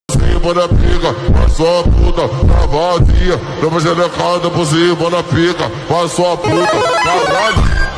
cima da pica, passou a puta, tá vazia. Dá uma gelecada por cima da pica, passou a puta, caralho.